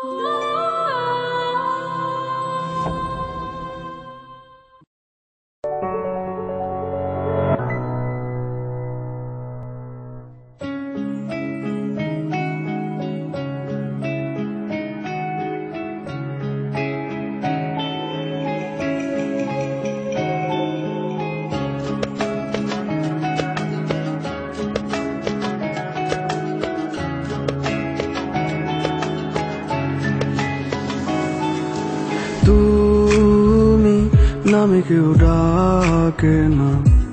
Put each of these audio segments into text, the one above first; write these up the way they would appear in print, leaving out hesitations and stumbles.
তুমি নামে কেউ ডাকে না,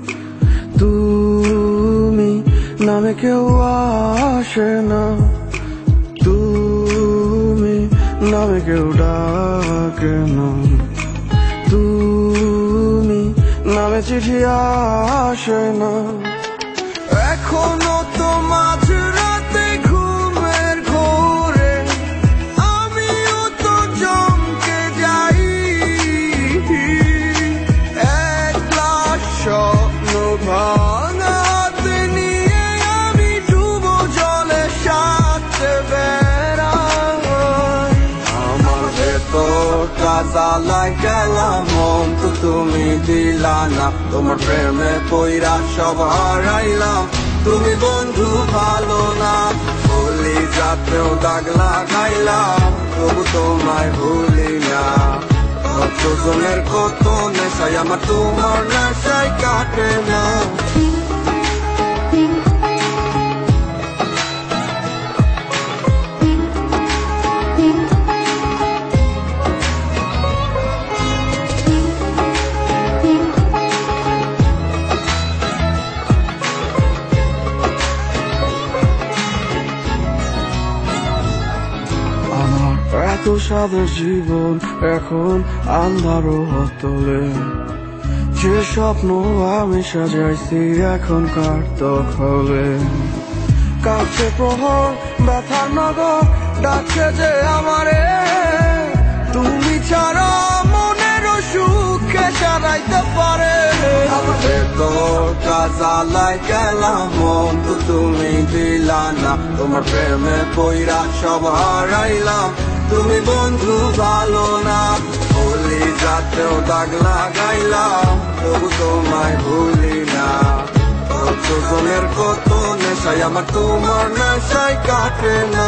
তুমি নামে কেউ আসে না, তুমি নামে কেউ ডাকে না, তুমি নামে চিঠি আসে না। এখনো তো মাঝরাতে ঘুমের ঘোরে আমিও তো চমকে যাই। এক গ্লাস স্বপ্ন ভাঙাতে নিয়ে আমি ডুবো জলে সাথে বেড়াই। আমার ভেতরটা জ্বালায় গেলাম, মন তো তুমি দিলা না, তোমার প্রেমে পইরা সব হারাইলাম। তুমি বন্ধু ভালো না, বলি যাতেও দাগ লাগাইলাম, তবু তোমায় ভুলি না। কতজনের কত নেশায় আমার তোমার নেশায় কাটে না। এত সাদা জীবন এখন আন্ধারও হতলে, যে স্বপ্ন আমি সাজাইছি এখন কার দখলে। কাছে প্রহর ব্যথার নগর ডাকছে যে আমারে, তুমি ছাড়া মনেরও সুখে সারাইতে পারে। আমাদের তোর জ্বালায় গেলাম, মন তো তুমি দিলা না, তোমার প্রেমে পইরা সব হারাইলাম। তুমি বন্ধু ভালো না, বলি যাতেও দাগ লাগাইলাম, তবু তোমায় ভুলি না। কতজনের কত নেশায় আমার তোমার নেশায় কাটে না।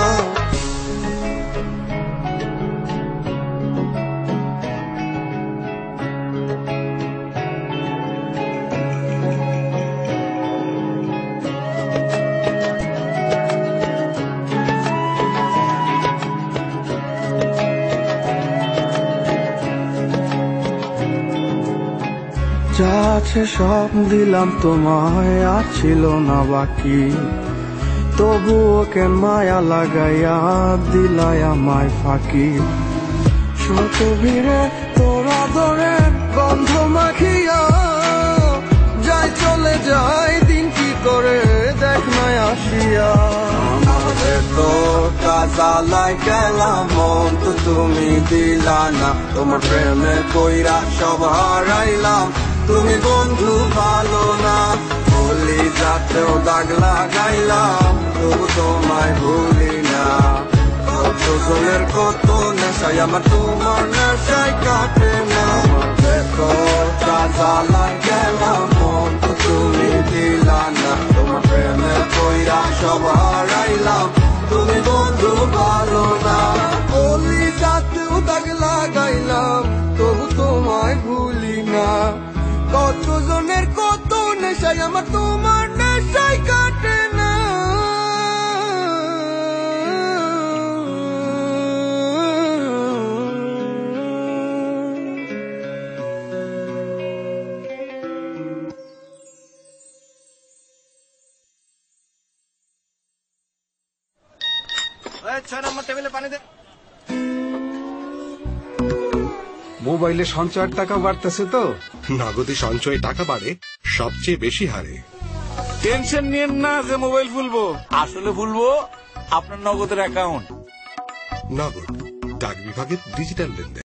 যা আছে সব দিলাম তোমায়, আর ছিল না বাকি, তবুও কেন মায়া লাগাইয়া দিলাই আমায় ফাঁকি। শত ভিড়ে তোর আদরের গন্ধ মাখিয়া যাই চলে যায় দিন কি করে দেখ নাই আসিয়া। আমাদের তো জ্বালায় গেলাম, মন তো তুমি দিলা না, তোমার প্রেমে পইরা সব হারাইলাম। তুমি বন্ধু ভালো না, বলি যাতেও দাগ লাগাইলাম, তবু তোমায় ভুলি না। কতজনের কত নেশায় আমার তোমার নেশায় কাটে না। ভেতরটা জ্বালায় গেলাম, মন তো তুমি দিলা না, তোমার প্রেমে পইরা সব হারাইলাম। তুমি বন্ধু ভালো না, বলি যাতেও দাগ লাগাইলাম, তবু তোমায় ভুলি না। কতজনের কত নেশায় আমার তোমার নেশায় কাটে না। মোবাইলে সঞ্চয়ের টাকা বাড়তেছে তো, নগদে সঞ্চয়ে টাকা বাড়ে সবচেয়ে বেশি হারে। টেনশন নিয়েন না যে মোবাইল ভুলবো, আসলে ভুলবো আপনার নগদের অ্যাকাউন্ট। নগদ ডাক বিভাগের ডিজিটাল লেনদেন।